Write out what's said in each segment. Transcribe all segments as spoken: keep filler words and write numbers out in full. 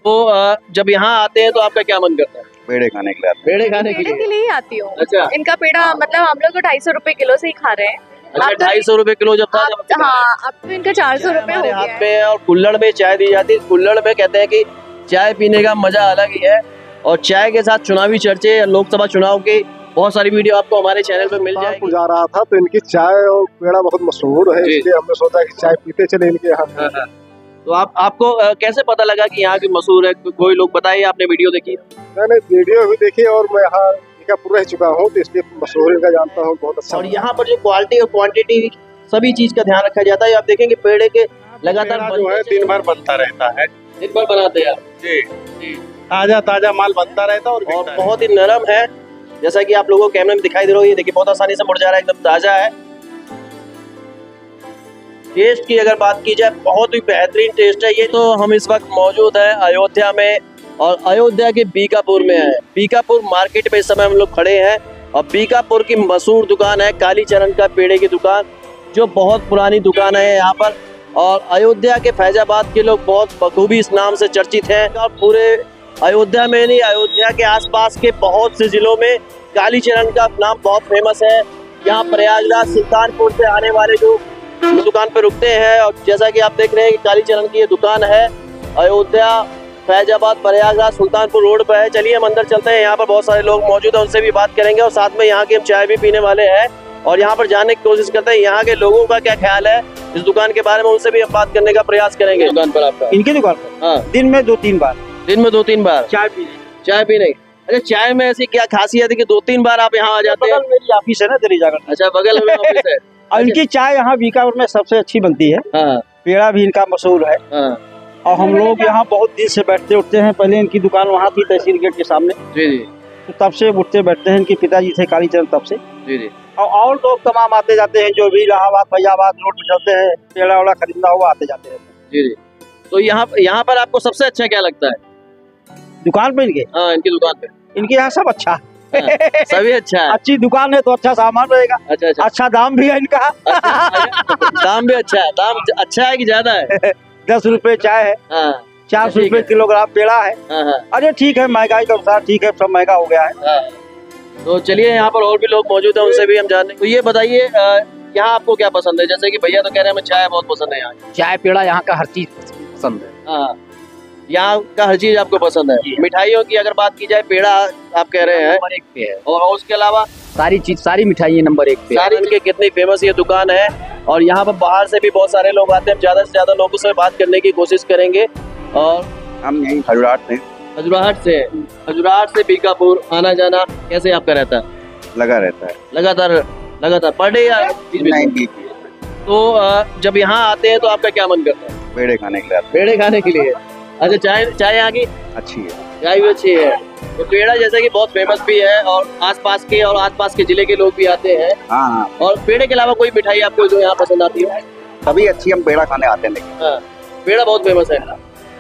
तो आ, जब यहाँ आते हैं तो आपका क्या मन करता है? पेड़े खाने के लिए आते हैं। पेड़े खाने के पेड़े लिए के लिए ही आती हूँ। अच्छा। इनका पेड़ा मतलब हम लोग तो ढाई सौ रुपए किलो से ही खा रहे हैं। अच्छा, ढाई सौ रुपए किलो जब था अब, जब हाँ अब तो इनका चार सौ रुपए हो हमारे गया हाथ है। में है और कुल्हड़ में चाय दी जाती है। कुल्हड़ में कहते हैं कि चाय पीने का मजा अलग ही है। और चाय के साथ चुनावी चर्चे, लोकसभा चुनाव की बहुत सारी वीडियो आपको हमारे चैनल पे मिल जाएगी। जा रहा था तो इनकी चाय और पेड़ा बहुत मशहूर है, इसलिए हमने सोचा कि चाय पीते चले इनके यहाँ। तो आप आपको अ, कैसे पता लगा कि यहाँ की मशहूर है? कोई लोग बताइए, आपने वीडियो देखी? मैंने वीडियो भी देखी और मैं यहाँ बीकापुर रह चुका हूँ तो इसलिए मशहूर इनका जानता हूँ, बहुत अच्छा। और यहाँ पर जो क्वालिटी और क्वांटिटी सभी चीज का ध्यान रखा जाता है। आप देखेंगे पेड़े के लगातार जो है दिन भर बनता रहता है, दिन भर बनाते हैं आप। जी जी ताजा ताजा माल बनता रहता है और, और बहुत ही नरम है, जैसा कि आप लोगों को कैमरे में दिखाई दे रहा है। ये देखिए बहुत आसानी से मुड़ जा रहा है, एकदम ताजा है। टेस्ट की अगर बात की जाए बहुत ही बेहतरीन टेस्ट है ये। तो हम इस वक्त मौजूद है अयोध्या में और अयोध्या के बीकापुर में है। बीकापुर मार्केट में इस समय हम लोग खड़े हैं और बीकापुर की मशहूर दुकान है कालीचरण का पेड़े की दुकान, जो बहुत पुरानी दुकान है यहाँ पर। और अयोध्या के फैजाबाद के लोग बहुत बखूबी इस नाम से चर्चित हैं और पूरे अयोध्या में नहीं, अयोध्या के आसपास के बहुत से जिलों में कालीचरण का नाम बहुत फेमस है। यहाँ प्रयागराज, सुल्तानपुर से आने वाले लोग दुकान पे रुकते हैं। और जैसा कि आप देख रहे हैं कि कालीचरण की ये दुकान है अयोध्या, फैजाबाद, प्रयागराज, सुल्तानपुर रोड पर है। चलिए हम अंदर चलते हैं, यहाँ पर बहुत सारे लोग मौजूद हैं, उनसे भी बात करेंगे और साथ में यहाँ की हम चाय भी पीने वाले हैं और यहाँ पर जानने की कोशिश करते हैं यहाँ के लोगों का क्या ख्याल है इस दुकान के बारे में। उनसे भी हम बात करने का प्रयास करेंगे। दुकान पर आपका? इनकी दुकान पर हाँ, दिन में दो तीन बार दिन में दो तीन बार चाय पीने। चाय पीने। अच्छा, चाय में ऐसी क्या खासियत है कि दो तीन बार आप यहाँ आ जाते हैं? बगल मेरी ऑफिस है ना दिल्ली जाकर। अच्छा, बगल में ऑफिस है। और इनकी चाय यहाँ बीकापुर में सबसे अच्छी बनती है। हाँ, पेड़ा भी इनका मशहूर है। हाँ, और हम लोग यहाँ बहुत दिन से बैठते उठते हैं। पहले इनकी दुकान वहाँ थी तहसील गेट के सामने, जी जी, तो तब से उठते बैठते हैं। इनके पिताजी थे कालीचरण, तब से। जी जी। और और लोग तमाम आते जाते हैं, जो भी इलाहाबाद फैजाबाद रोड पे चलते हैं, पेड़ा वेड़ा खरीदना हुआ आते जाते रहते हैं। जी जी। तो यहाँ यहाँ पर आपको सबसे अच्छा क्या लगता है दुकान पे इनके? हाँ, इनकी दुकान पे इनके यहाँ सब अच्छा है। हाँ, सभी अच्छा है। अच्छी दुकान है तो अच्छा सामान रहेगा। अच्छा अच्छा, अच्छा दाम भी है इनका। अच्छा, दाम भी अच्छा है। दाम अच्छा है कि ज्यादा है? दस रुपए चाय है, हाँ, चार सौ ठीक रुपए है। किलोग्राम पेड़ा है। हाँ हाँ अरे ठीक है, महंगाई के अनुसार ठीक है, सब महंगा हो गया है। हाँ। तो चलिए यहाँ पर और भी लोग मौजूद हैं, उनसे भी हम जानने। तो ये बताइए अ, यहाँ आपको क्या पसंद है? जैसे कि भैया तो कह रहे हैं हमें चाय बहुत पसंद है। यहाँ चाय पेड़ा यहाँ का हर चीज पसंद है। हाँ, यहाँ का हर चीज आपको पसंद है। मिठाइयों की अगर बात की जाए, पेड़ा आप कह रहे हैं नंबर एक पे है और उसके अलावा सारी चीज, सारी मिठाई नंबर एक पे है। सारी इनकी कितनी फेमस ये दुकान है। और यहाँ पर बाहर से भी बहुत सारे लोग आते हैं, ज्यादा से ज्यादा लोगों से बात करने की कोशिश करेंगे। और हम यही खजुराट से खजुराहट से खजुराहट से बीकापुर आना जाना कैसे आपका रहता है? लगा रहता है। लगातार लगातार पर डे या बीच बीच में? नहीं, बीच में। तो अ, जब यहाँ आते हैं तो आपका क्या मन करता है? पेड़े खाने के लिए आते पेड़े खाने के लिए। अच्छा, चाय चाय यहाँ की हैं। अच्छी है। चाय भी अच्छी है। तो पेड़ा जैसे कि बहुत फेमस भी है और आसपास के और आसपास के जिले के लोग भी आते हैं। हाँ हाँ, और पेड़े के अलावा कोई मिठाई आपको जो यहाँ पसंद आती है? सभी अच्छी, हम पेड़ा खाने आते हैं। लेकिन हाँ, पेड़ा बहुत फेमस है,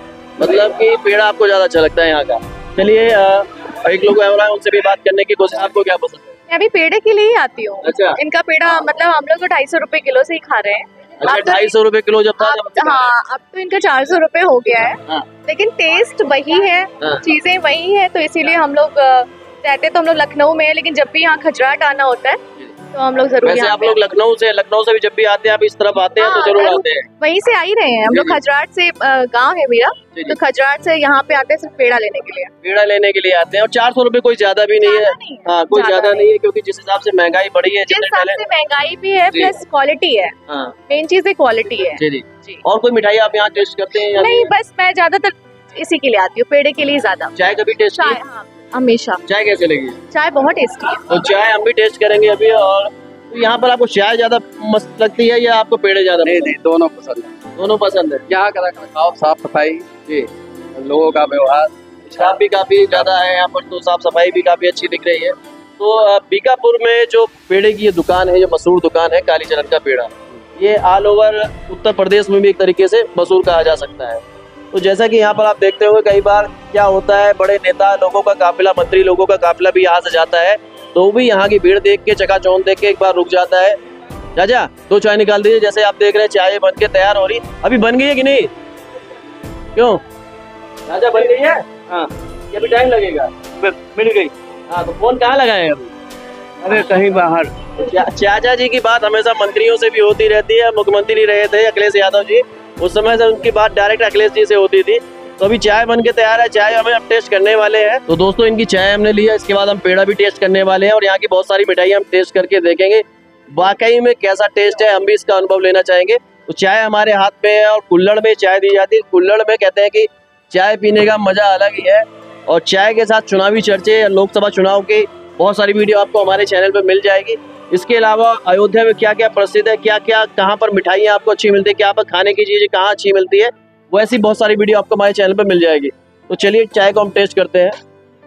मतलब कि पेड़ा आपको ज्यादा अच्छा लगता है यहाँ का। चलिए अ, एक लोग और आए, उनसे भी बात करने की कोशिश। आपको क्या पसंद है? मैं भी पेड़े के लिए ही आती हूँ। अच्छा। इनका पेड़ा मतलब हम लोग तो ढाई सौ रुपए किलो से ही खा रहे हैं। अच्छा, अब तो- ढाई सौ रुपए किलो जब था अब- जब हाँ, अब तो इनका चार सौ रुपए हो गया है। हाँ। लेकिन टेस्ट वही है, हाँ। चीजें वही है, तो इसीलिए हम लोग अ, रहते तो हम लोग लखनऊ में है, लेकिन जब भी यहाँ खजराट आना होता है तो हम लोग जरूर वैसे यहाँ आप पे लोग लखनऊ से लखनऊ से भी जब भी आते हैं, आप इस तरफ आते हैं तो हाँ, जरूर जरूर। आते हैं। वहीं से आ ही रहे हैं हम जी, लोग। जी। खजराट से गांव है मेरा, जी, जी। तो खजराट से यहाँ पे आते हैं सिर्फ पेड़ा लेने के लिए। पेड़ा लेने के लिए आते हैं और चार सौ रुपए कोई ज्यादा भी नहीं है। ज्यादा नहीं है, हाँ, कोई ज्यादा ज्यादा नहीं है, क्योंकि जिस हिसाब से महंगाई बढ़ी है, जिस जितने हिसाब पहले। से महंगाई भी है जी। प्लस क्वालिटी है। हाँ, मेन चीज है क्वालिटी है। जी जी। जी। और कोई मिठाई आप यहाँ टेस्ट करते हैं या नहीं, बस मैं ज्यादातर इसी के लिए आती हूँ, पेड़े के लिए ज्यादा। चाय कभी टेस्ट चाय, की? हाँ, हमेशा। चाय कैसे लगी? चाय बहुत टेस्टी है। तो चाय हम भी टेस्ट करेंगे अभी। और तो यहाँ पर आपको चाय ज्यादा मस्त लगती है या आपको पेड़े ज्यादा? नहीं नहीं, दोनों पसंद है। दोनों पसंद है। यहाँ का रखरखाव, साफ सफाई, जी, लोगों का व्यवहार, स्टाफ भी काफी ज्यादा है यहाँ पर, तो साफ सफाई भी काफी अच्छी दिख रही है। तो अ, बीकापुर में जो पेड़े की ये दुकान है, जो मशहूर दुकान है कालीचरण का पेड़ा, ये ऑल ओवर उत्तर प्रदेश में भी एक तरीके से मशहूर कहा जा सकता है। तो जैसा कि यहाँ पर आप देखते होंगे कई बार क्या होता है, बड़े नेता लोगों का काफिला, मंत्री लोगों का काफिला भी यहाँ से जाता है, तो वो भी यहाँ की भीड़ देख के, चकाचौंध देख के एक बार रुक जाता है। राजा, दो चाय निकाल दीजिए। जैसे आप देख रहे हैं चाय बन के तैयार हो रही, अभी बन गई है कि नहीं? क्यों राजा बन गई है? हाँ ये भी टाइम लगेगा। मिल गई। हाँ तो फोन कहाँ लगाए अभी? अरे कहीं बाहर। चा- चाचा जी की बात हमेशा मंत्रियों से भी होती रहती है। मुख्यमंत्री रहे थे अखिलेश यादव जी, उस समय से उनकी बात डायरेक्ट अखिलेश जी से होती थी। तो अभी चाय बन के तैयार है, चाय हमें अब टेस्ट करने वाले हैं। तो दोस्तों इनकी चाय हमने लिया, इसके बाद हम पेड़ा भी टेस्ट करने वाले हैं और यहाँ की बहुत सारी मिठाई हम टेस्ट करके देखेंगे वाकई में कैसा टेस्ट है, हम भी इसका अनुभव लेना चाहेंगे। तो चाय हमारे हाथ में है और कुल्हड़ में चाय दी जाती है। कुल्हड़ में कहते हैं कि चाय पीने का मजा अलग ही है। और चाय के साथ चुनावी चर्चे, लोकसभा चुनाव की बहुत सारी वीडियो आपको हमारे चैनल पे मिल जाएगी। इसके अलावा अयोध्या में क्या क्या प्रसिद्ध है, क्या क्या कहाँ पर मिठाइयाँ आपको अच्छी मिलती है, क्या पर खाने की चीजें कहाँ अच्छी मिलती है, वैसी बहुत सारी वीडियो आपको हमारे चैनल पे मिल जाएगी। तो चलिए चाय को हम टेस्ट करते हैं।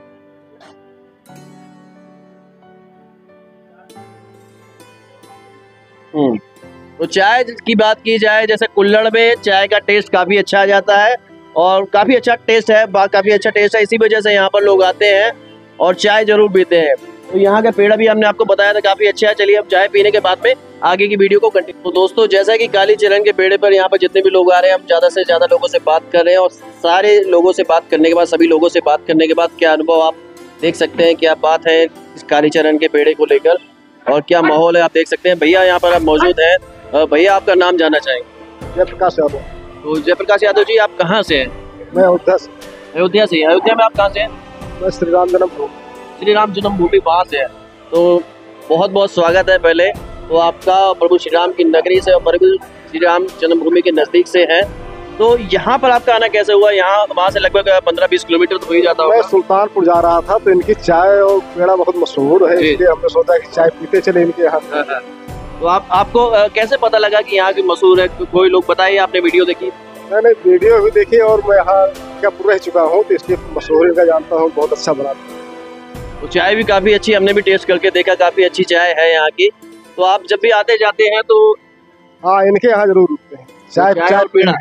हम्म तो चाय की बात की जाए, जैसे कुल्हड़ में चाय का टेस्ट काफी अच्छा आ जाता है और काफी अच्छा टेस्ट है, काफी अच्छा टेस्ट है। इसी वजह से यहाँ पर लोग आते हैं और चाय जरूर पीते हैं। तो यहाँ का पेड़ा भी हमने आपको बताया था काफी अच्छा है। चलिए हम चाय पीने के बाद में आगे की वीडियो को कंटिन्यू। तो दोस्तों जैसा कि कालीचरण के पेड़े पर यहाँ पर जितने भी लोग आ रहे हैं, हम ज्यादा से ज्यादा लोगों से बात कर रहे हैं और सारे लोगों से बात करने के बाद, सभी लोगों से बात करने के बाद क्या अनुभव आप देख सकते हैं, क्या बात है इस कालीचरण के पेड़े को लेकर और क्या माहौल है आप देख सकते हैं। भैया यहाँ पर आप मौजूद हैं। भैया आपका नाम जानना चाहेंगे? जयप्रकाश यादव। तो जयप्रकाश यादव जी आप कहाँ से हैं? मैं अयोध्या से। अयोध्या से। अयोध्या में आप कहाँ से हैं? मैं श्री राम जन्मभूमि। श्री राम जन्मभूमि वहाँ से है। तो बहुत बहुत स्वागत है पहले तो आपका प्रभु श्री राम की नगरी से और प्रभु श्री राम जन्मभूमि के नजदीक से है। तो यहाँ पर आपका आना कैसे हुआ? यहाँ वहाँ से लगभग पंद्रह बीस किलोमीटर तो हो ही जाता मैं होगा। सुल्तानपुर जा रहा था तो इनकी चाय और पेड़ा बहुत मशहूर है, जी। इसलिए हमने सोचा कि चाय पीते चले इनके यहाँ। हाँ, हाँ। तो आप आपको अ, कैसे पता लगा कि यहाँ की मशहूर है? कोई लोग बताइए, आपने वीडियो देखी? मैंने वीडियो भी देखी और मैं यहाँ बीकापुर रह चुका हूँ तो इसलिए मशहूर इनका जानता हूँ, बहुत अच्छा बनाते हैं। तो चाय भी काफी अच्छी, हमने भी टेस्ट करके देखा, काफी अच्छी चाय है यहाँ की। तो आप जब भी आते जाते हैं तो हाँ इनके यहाँ जरूर रुकते हैं। चाय चाय चाय और पेड़ा।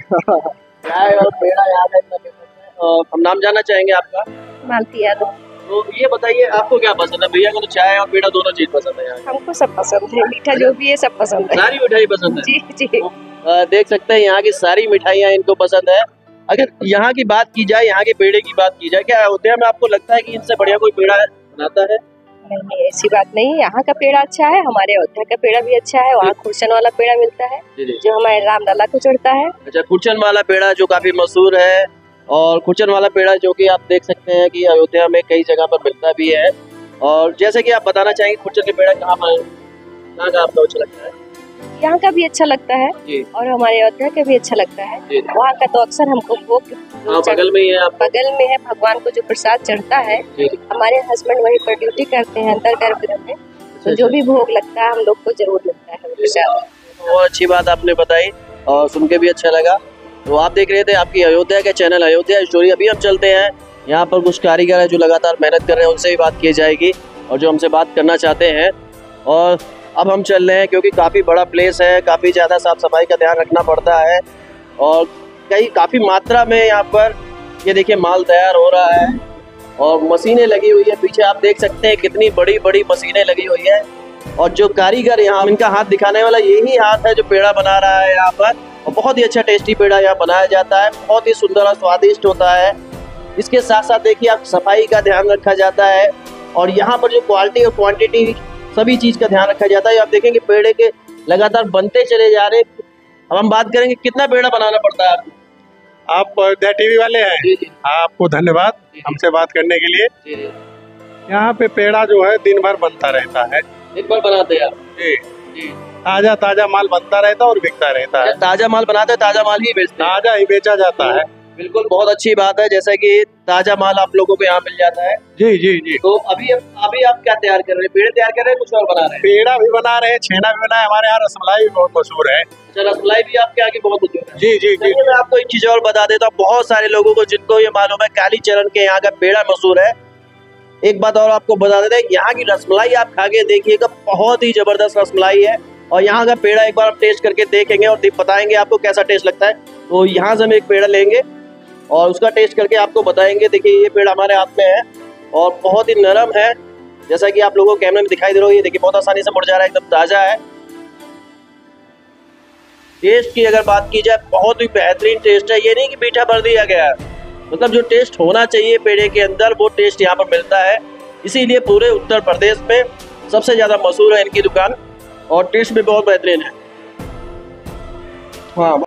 चाय और पेड़ा यहाँ का इतना फेमस है। और हम नाम जानना चाहेंगे आपका? मालती यादव। तो ये बताइए आपको क्या पसंद है? भैया को तो चाय और पेड़ा दोनों चीज पसंद है यहाँ। हमको सब पसंद है, मीठा जो भी है सब पसंद है। सारी मिठाई पसंद है। जी जी। अ, देख सकते हैं यहाँ की सारी मिठाइयाँ इनको पसंद है। अगर यहाँ की बात की जाए, यहाँ के पेड़े की बात की जाए, क्या अयोध्या में आपको लगता है कि इनसे बढ़िया कोई पेड़ा बनाता है? नहीं नहीं ऐसी बात नहीं, यहाँ का पेड़ा अच्छा है, हमारे अयोध्या का पेड़ा भी अच्छा है। वहाँ खुर्चन वाला पेड़ा मिलता है जी जी। जो हमारे रामलला को चढ़ता है। अच्छा, खुर्चन वाला पेड़ा जो काफी मशहूर है और खुर्चन वाला पेड़ा जो कि आप देख सकते हैं कि अयोध्या में कई जगह पर मिलता भी है। और जैसे कि आप बताना चाहेंगे खुर्चन के पेड़ा कहाँ पर कहाँ का आपको अच्छा लगता है? यहाँ का भी अच्छा लगता है जी और हमारे अयोध्या का भी अच्छा लगता है। जी। वहाँ का तो अक्सर हमको भोग जो हाँ, चढ़- बगल में ही है आप। बगल में है, भगवान को जो प्रसाद चढ़ता है, जी। हमारे हस्बैंड वहीं पर ड्यूटी करते हैं अंतर गर्भगृह में, तो जो भी भोग लगता है हम लोग को जरूर मिलता है वो प्रसाद। बहुत अच्छी बात आपने बताई और सुन के भी अच्छा लगा। तो आप देख रहे थे आपकी अयोध्या के चैनल अयोध्या स्टोरी। अभी हम चलते हैं, यहाँ पर कुछ कारीगर है जो लगातार मेहनत कर रहे हैं, उनसे भी बात की जाएगी और जो हमसे बात करना चाहते हैं। और अब हम चल रहे हैं क्योंकि काफ़ी बड़ा प्लेस है, काफ़ी ज़्यादा साफ सफाई का ध्यान रखना पड़ता है और कई काफ़ी मात्रा में यहाँ पर ये देखिए माल तैयार हो रहा है और मशीनें लगी हुई है। पीछे आप देख सकते हैं कितनी बड़ी बड़ी मशीनें लगी हुई है और जो कारीगर यहाँ इनका हाथ दिखाने वाला यही हाथ है जो पेड़ा बना रहा है यहाँ पर। और बहुत ही अच्छा टेस्टी पेड़ा यहाँ बनाया जाता है, बहुत ही सुंदर और स्वादिष्ट होता है। इसके साथ साथ देखिए आप सफाई का ध्यान रखा जाता है और यहाँ पर जो क्वालिटी और क्वांटिटी सभी चीज का ध्यान रखा जाता है। आप देखेंगे पेड़े के लगातार बनते चले जा रहे। अब हम बात करेंगे कितना पेड़ा बनाना पड़ता है आपको? आप अयोध्या टीवी वाले हैं? जी जी आपको धन्यवाद जी। हमसे बात करने के लिए। जी जी। यहाँ पे पेड़ा जो है दिन भर बनता रहता है। दिन भर बनाते हैं आप? जी, जी। ताजा ताजा माल बनता रहता है और बिकता रहता है। ताजा माल बनाते हैं, ताजा माल ही बेचते हैं? ताजा ही बेचा जाता है। बिल्कुल, बहुत अच्छी बात है, जैसा कि ताजा माल आप लोगों को यहाँ मिल जाता है। जी जी जी। तो अभी अभी आप क्या तैयार कर रहे हैं? पेड़ तैयार कर रहे हैं, कुछ और बना रहे हैं? पेड़ा भी बना रहे हैं, छेना भी बना है। हमारे यहाँ रसमलाई भी बहुत मशहूर है। अच्छा, रसमलाई भी आपके आगे बहुत मशहूर है। जी जी जी। चलिए मैं आपको एक चीज और बता देता हूँ, बहुत सारे लोगों को जिनको ये मालूम है कालीचरण के यहाँ का पेड़ा मशहूर है। एक बात और आपको बता देते हैं, यहाँ की रसमलाई आप खा के देखिएगा, बहुत ही जबरदस्त रसमलाई है। और यहाँ का पेड़ा एक बार आप टेस्ट करके देखेंगे और बताएंगे आपको कैसा टेस्ट लगता है। तो यहाँ से हम एक पेड़ा लेंगे और उसका टेस्ट करके आपको बताएंगे। देखिए ये पेड़ा हमारे हाथ में है और बहुत ही नरम है, जैसा कि आप लोगों को कैमरे में दिखाई दे रहा है। ये देखिए बहुत आसानी से मुड़ जा रहा है, एकदम ताजा है। टेस्ट की अगर बात की जाए, बहुत ही बेहतरीन टेस्ट है। ये नहीं कि मीठा भर दिया गया है, मतलब जो टेस्ट होना चाहिए पेड़े के अंदर वो टेस्ट यहाँ पर मिलता है। इसीलिए पूरे उत्तर प्रदेश में सबसे ज़्यादा मशहूर है इनकी दुकान और टेस्ट भी बहुत बेहतरीन है। हाँ।